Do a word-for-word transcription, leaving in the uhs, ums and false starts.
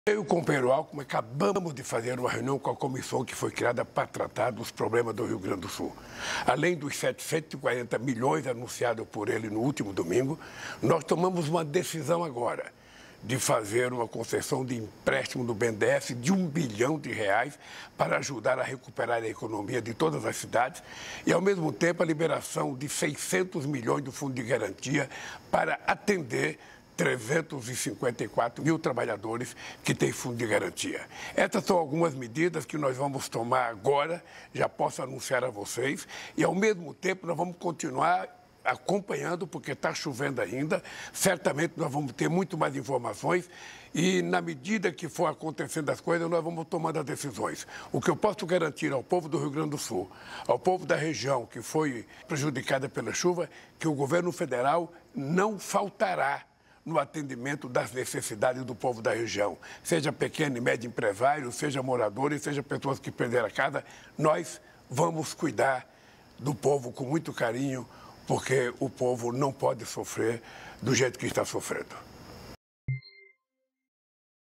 Eu e o companheiro Alckmin acabamos de fazer uma reunião com a comissão que foi criada para tratar dos problemas do Rio Grande do Sul. Além dos setecentos e quarenta milhões anunciados por ele no último domingo, nós tomamos uma decisão agora de fazer uma concessão de empréstimo do B N D E S de um bilhão de reais para ajudar a recuperar a economia de todas as cidades e, ao mesmo tempo, a liberação de seiscentos milhões do Fundo de Garantia para atender trezentos e cinquenta e quatro mil trabalhadores que têm fundo de garantia. Essas são algumas medidas que nós vamos tomar agora, já posso anunciar a vocês, e ao mesmo tempo nós vamos continuar acompanhando, porque está chovendo ainda, certamente nós vamos ter muito mais informações e, na medida que for acontecendo as coisas, nós vamos tomando as decisões. O que eu posso garantir ao povo do Rio Grande do Sul, ao povo da região que foi prejudicada pela chuva, que o governo federal não faltará no atendimento das necessidades do povo da região, seja pequeno e médio empresário, seja moradores, seja pessoas que perderam a casa, nós vamos cuidar do povo com muito carinho, porque o povo não pode sofrer do jeito que está sofrendo.